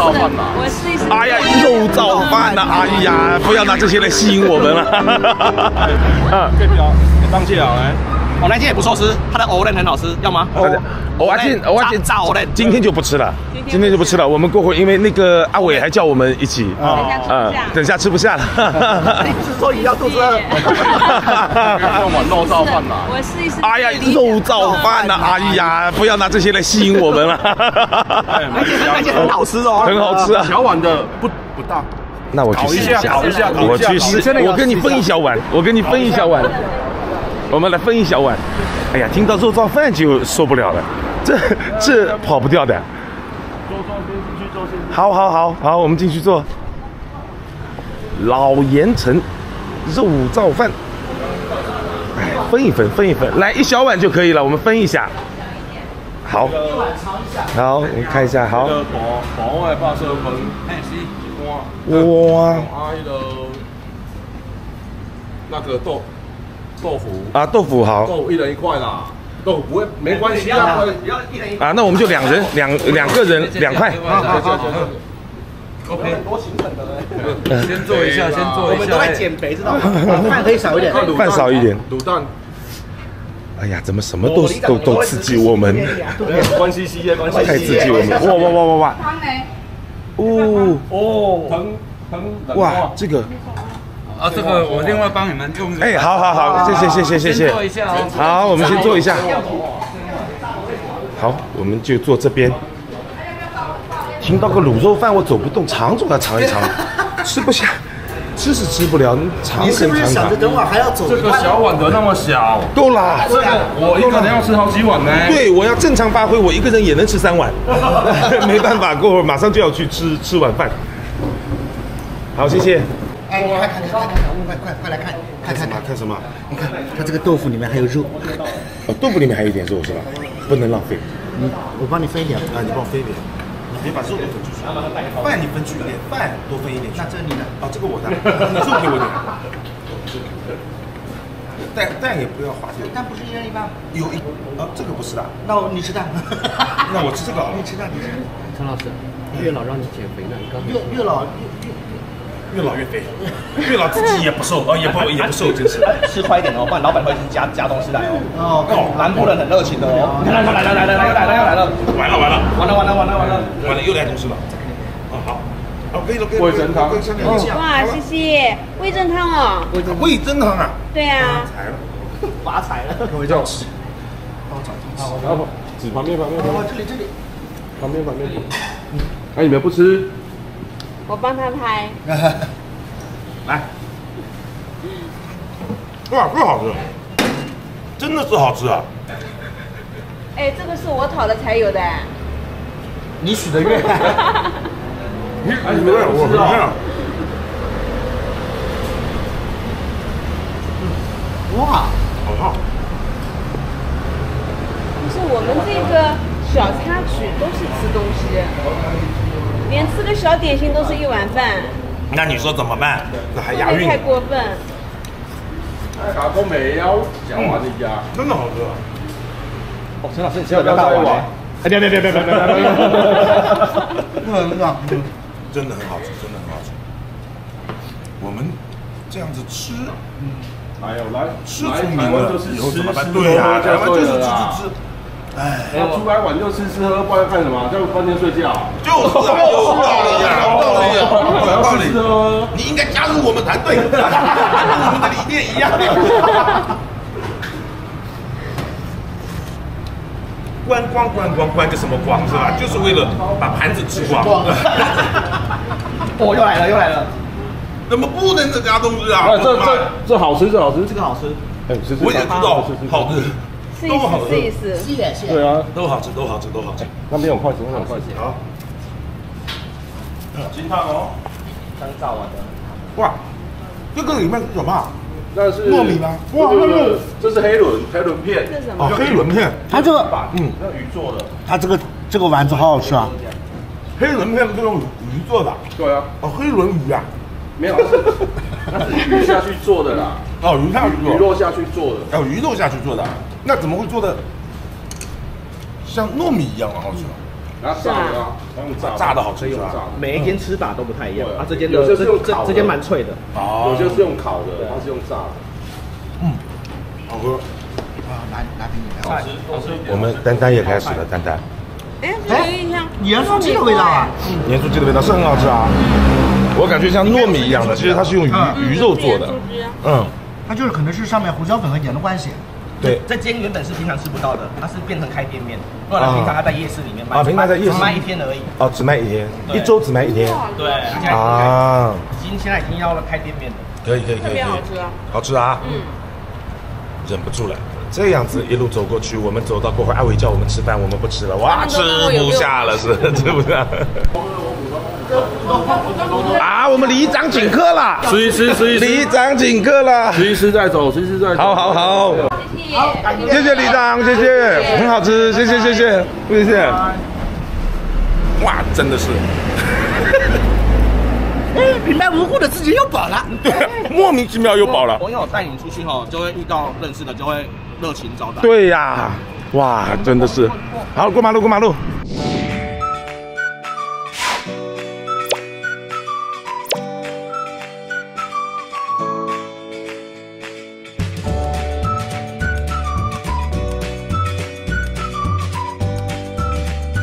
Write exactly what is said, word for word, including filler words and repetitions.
燥饭啦。 我试一试。 哎呀，肉燥饭呐！哎呀，不要拿这些来吸引我们了。 嗯，这条当起来。 我那间也不错吃，它的藕仁很好吃，要吗？ 我阿进，我阿进炸藕仁， 今天就不吃了，今天就不吃了。我们过会，因为那个阿伟还叫我们一起啊， 等下吃不下了。 你不是说你要肚子饿？ 用碗肉燥饭啦。 我试一试。 哎呀，肉燥饭呐！哎呀，不要拿这些来吸引我们了。 那间那间很好吃哦， 很好吃啊。 小碗的不不大。 那我去试一下， 烤一下， 我去试。我跟你分一小碗，我跟你分一小碗。我们来分一小碗。哎呀，听到肉燥饭就受不了了，这这跑不掉的。好好好好，我们进去坐。老盐城肉燥饭，哎，分一分，分一分，来一小碗就可以了，我们分一下。好，好，我们看一下，好。 大大的八色粉， 哇， 啊，那个那个豆。豆腐啊，豆腐好， 豆腐一人一块啦，豆腐不会没关系啊， 啊，那我们就两人两两个人两块。 好好好 ，OK，多行程的。 先做一下，先做一下。 我们都在减肥，知道吗？饭可以少一点， 饭少一点。 卤蛋。 哎呀，怎么什么都都都刺激我们？ 关西西耶，关西太刺激我们！哇哇哇哇哇！ 汤呢？ 哦哦，疼疼哇，这个。 啊，这个我另外帮你们用。 哎，好好好，谢谢谢谢谢谢。 做一下哦。 好，我们先做一下。好，我们就坐这边。听到个卤肉饭，我走不动，尝总要尝一尝，吃不下，吃是吃不了，尝你是不是想着等会还要走？ 这个小碗的那么小， 够了。 这个我一个人要吃好几碗呢。 对，我要正常发挥，我一个人也能吃三碗。没办法，过会儿马上就要去吃吃晚饭。好，谢谢。 哎，快看看看看，快快快来看，看看看什么？ 你看，它这个豆腐里面还有肉。 哦，豆腐里面还有一点肉是吧？不能浪费。 你，我帮你分一点啊，你帮我分一点。你别把肉都分出去，饭你分去一点，饭多分一点去。 那这你的？ 啊，这个我的，你肉给我点。蛋蛋也不要划掉。 蛋不是一人一半？ 有一啊，这个不是的。 那我你吃蛋。 那我吃这个啊。 你吃蛋，你吃。 陈老师，月老让你减肥呢，你刚才月月老月月。 越老越肥，越老自己也不瘦，哦，也不也不瘦，真是。 吃快一点哦，不然老板会加加东西来哦。哦，南部人很热情的哦。你看，来来来来来，又来了又来了， 完了完了， 完了完了完了完了， 完了又来东西了。啊好，好可以了可以了。 味噌汤， 哇，谢谢，味噌汤哦。 味噌汤啊。 对啊。 发财了， 各位这样吃。好，然后指旁边旁边。 哦，这里这里。 旁边旁边。哎，你们不吃？ 我帮他拍。 来，哇，这好吃，真的是好吃啊！ 哎，这个是我讨的才有的。 你许的愿。 你哎，你们我不看。 哇， 好烫。 就是我们这个小插曲都是吃东西。连吃个小点心都是一碗饭， 那你说怎么办？那还押韵？ 太过分。 打工没要讲话的呀， 真的好吃。 哦，陈老师，你吃了大碗哎，别别别别别别别别！很爽， 真的很好吃，真的很好吃。我们这样子吃， 来有来吃出名了，以后怎么办？对呀，台湾就是吃吃吃。哎， 要出来玩就吃吃喝，不然干什么？在饭店睡觉。 就是啊，有道理呀，有道理呀，有道理。 吃喝， 你应该加入我们团队，跟我们的理念一样。观光观光观个什么光是吧？就是为了把盘子吃光。 哦，又来了又来了， 怎么不能再加东西啊？ 这这这好吃，这好吃， 这个好吃。 哎，吃吃。 我也知道好吃。 试一试，试一试。 谢谢。 对啊， 都好吃，都好吃，都好吃。 那边有筷子，那边有筷子。 好。金汤哦， 刚炸完的。 哇，这个里面是什么？ 那是糯米吗？ 哇，那个这是黑轮，黑轮片。 这是什么？ 哦，黑轮片。 它这个， 嗯， 那鱼做的。 它这个这个丸子好好吃啊。 黑轮片是用鱼做的。 对啊。 哦，黑轮鱼啊。 没有，那是鱼下去做的啦。 哦，鱼下去做。 鱼肉下去做的。 哦，鱼肉下去做的。那怎么会做的像糯米一样好吃？ 然后炸的啊，用炸炸的好吃是吧？ 每一间吃法都不太一样啊，这间的有些是用这烤的这间蛮脆的， 哦， 有些是用烤的，它是用炸的。 嗯，好喝。 啊，拿拿瓶饮料。 我们丹丹也开始了，丹丹。 哎，这有一像盐酥鸡的味道啊！ 盐酥鸡的味道是很好吃啊，我感觉像糯米一样的，其实它是用鱼鱼肉做的。嗯， 它就是可能是上面胡椒粉和盐的关系。 对，这间原本是平常吃不到的，它是变成开店面，不然平常它在夜市里面卖， 啊，平常在夜市卖一天而已。 哦，只卖一天，一周只卖一天。 对， 啊， 已经现在已经要了开店面了。 可以可以可以， 特别好吃啊， 好吃啊，嗯，忍不住了。这样子一路走过去，我们走到过后，阿伟叫我们吃饭，我们不吃了，哇，吃不下了，是吃不下。啊，我们里长请客了， 吃一吃，吃一吃， 里长请客了， 吃一吃再走，吃一吃再走。 好好好，谢谢里长，谢谢，很好吃，谢谢谢谢谢谢。哇，真的是。 哎，平白无故的自己又饱了， 对，莫名其妙又饱了。 我因为我带你出去哈，就会遇到认识的，就会热情招待。 对呀，哇，真的是。好，过马路，过马路。